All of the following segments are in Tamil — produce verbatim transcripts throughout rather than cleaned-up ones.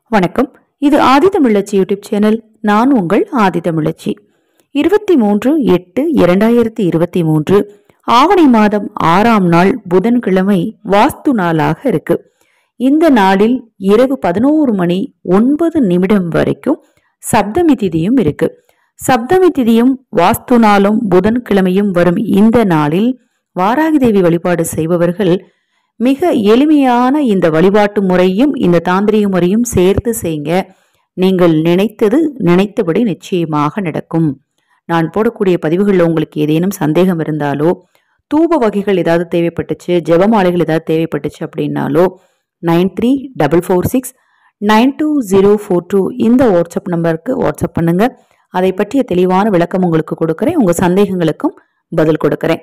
வணக்கம். இது ஆதிதமிழச்சி யூடியூப் சேனல். நான் உங்கள் ஆதிதமிழச்சி. இருபத்தி மூன்று எட்டு இரண்டாயிரத்தி இருபத்தி மூன்று ஆவணி மாதம் ஆறாம் நாள் புதன்கிழமை வாஸ்து நாளாக இருக்கு. இந்த நாளில் இரவு பதினோரு மணி ஒன்பது நிமிடம் வரைக்கும் சப்தமி திதியும் இருக்கு. சப்தமி திதியும் வாஸ்து நாளும் புதன்கிழமையும் வரும் இந்த நாளில் வாராகி தேவி வழிபாடு செய்பவர்கள் மிக எளிமையான இந்த வழிபாட்டு முறையும் இந்த தாந்திரிக முறையும் சேர்த்து செய்யுங்க. நீங்கள் நினைத்தது நினைத்தபடி நிச்சயமாக நடக்கும். நான் போடக்கூடிய பதிவுகளில் உங்களுக்கு ஏதேனும் சந்தேகம் இருந்தாலோ, தூப வகைகள் ஏதாவது தேவைப்பட்டுச்சு, ஜெபமாலைகள் ஏதாவது தேவைப்பட்டுச்சு அப்படின்னாலோ nine three double four six nine two zero four two இந்த வாட்ஸ்அப் நம்பருக்கு வாட்ஸ்அப் பண்ணுங்க. அதை பற்றிய தெளிவான விளக்கம் உங்களுக்கு கொடுக்குறேன். உங்கள் சந்தேகங்களுக்கும் பதில் கொடுக்குறேன்.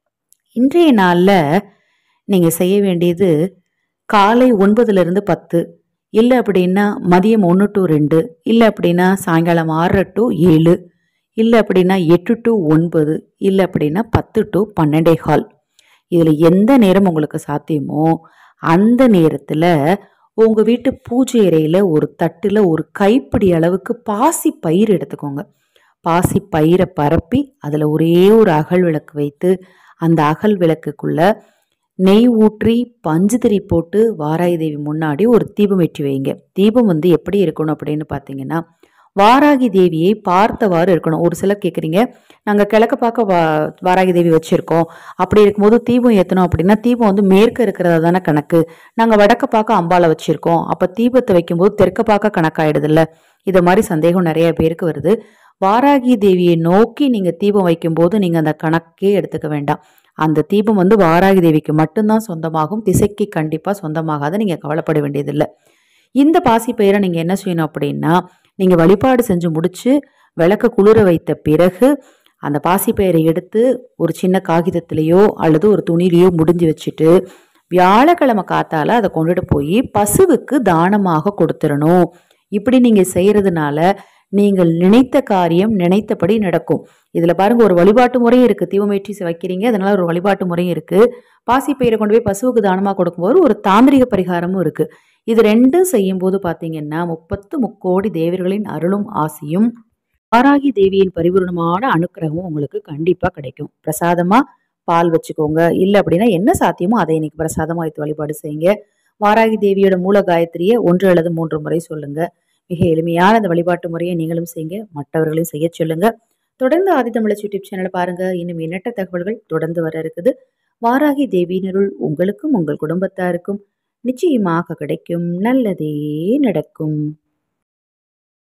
இன்றைய நாளில் நீங்கள் செய்ய வேண்டியது காலை ஒன்பதுலேருந்து பத்து, இல்லை அப்படின்னா மதியம் ஒன்று டு ரெண்டு, இல்லை அப்படின்னா சாயங்காலம் ஆறு டு ஏழு, இல்லை அப்படின்னா எட்டு டு ஒன்பது, இல்லை அப்படின்னா பத்து டு பன்னெண்டே கால். இதில் எந்த நேரம் உங்களுக்கு சாத்தியமோ அந்த நேரத்தில் உங்கள் வீட்டு பூஜை அறையில் ஒரு தட்டில் ஒரு கைப்பிடி அளவுக்கு பாசி பயிர் எடுத்துக்கோங்க. பாசி பயிரை பரப்பி அதில் ஒரே ஒரு அகல் விளக்கு வைத்து அந்த அகல் விளக்குக்குள்ள நெய் ஊற்றி பஞ்சுதிரி போட்டு வாராகி தேவி முன்னாடி ஒரு தீபம் ஏற்றி வைங்க. தீபம் வந்து எப்படி இருக்கணும் அப்படின்னு பார்த்தீங்கன்னா, வாராகி தேவியை பார்த்தவாறு இருக்கணும். ஒரு சிலர் கேட்குறீங்க, நாங்கள் கிழக்க பார்க்க வா வாராகி தேவி வச்சுருக்கோம், அப்படி இருக்கும்போது தீபம் ஏற்றணும் அப்படின்னா தீபம் வந்து மேற்க இருக்கிறதா தானே கணக்கு, நாங்கள் வடக்க பார்க்க அம்பாலை வச்சுருக்கோம், அப்போ தீபத்தை வைக்கும்போது தெற்க பார்க்க கணக்காயிடுதில்ல. இதை மாதிரி சந்தேகம் நிறைய பேருக்கு வருது. வாராகி தேவியை நோக்கி நீங்கள் தீபம் வைக்கும்போது நீங்கள் அந்த கணக்கே எடுத்துக்க வேண்டாம். அந்த தீபம் வந்து வாராகி தேவிக்கு மட்டும்தான் சொந்தமாகும், திசைக்கு கண்டிப்பாக சொந்தமாகாத. நீங்கள் கவலைப்பட வேண்டியதில்லை. இந்த பாசி பயிரை நீங்கள் என்ன செய்யணும் அப்படின்னா, நீங்கள் வழிபாடு செஞ்சு முடிச்சு விளக்க குளிர வைத்த பிறகு அந்த பாசி பயிரை எடுத்து ஒரு சின்ன காகிதத்திலேயோ அல்லது ஒரு துணியிலையோ முடிஞ்சு வச்சுட்டு வியாழக்கிழமை காத்தால அதை கொண்டுட்டு போய் பசுவுக்கு தானமாக கொடுத்துடணும். இப்படி நீங்கள் செய்கிறதுனால நீங்கள் நினைத்த காரியம் நினைத்தபடி நடக்கும். இதில் பாருங்கள், ஒரு வழிபாட்டு முறையும் இருக்குது. தீபமேற்றி வைக்கிறீங்க, அதனால ஒரு வழிபாட்டு முறையும் இருக்குது. பாசி பயிரை கொண்டு போய் பசுவுக்கு தானமாக கொடுக்கும்போது ஒரு தாந்திரிக பரிகாரமும் இருக்குது. இது ரெண்டும் செய்யும்போது பார்த்தீங்கன்னா முப்பத்து முக்கோடி தேவர்களின் அருளும் ஆசியும் வாராகி தேவியின் பரிபூர்ணமான அனுக்கிரகமும் உங்களுக்கு கண்டிப்பாக கிடைக்கும். பிரசாதமாக பால் வச்சுக்கோங்க, இல்லை அப்படின்னா என்ன சாத்தியமோ அதை இன்னைக்கு பிரசாதமாக வைத்து வழிபாடு செய்யுங்க. வாராகி தேவியோட மூல காயத்ரியை ஒன்று அல்லது மூன்று முறை சொல்லுங்க. மிக எளிமையான அந்த வழிபாட்டு முறையை நீங்களும் செய்யுங்க, மற்றவர்களையும் செய்ய சொல்லுங்க. தொடர்ந்து ஆதிதமிழச்சி யூடியூப் சேனலை பாருங்க. இன்னும் எண்ணற்ற தகவல்கள் தொடர்ந்து வர இருக்குது. வாராகி தேவியினருள் உங்களுக்கும் உங்கள் குடும்பத்தாருக்கும் நிச்சயமாக கிடைக்கும். நல்லதே நடக்கும்.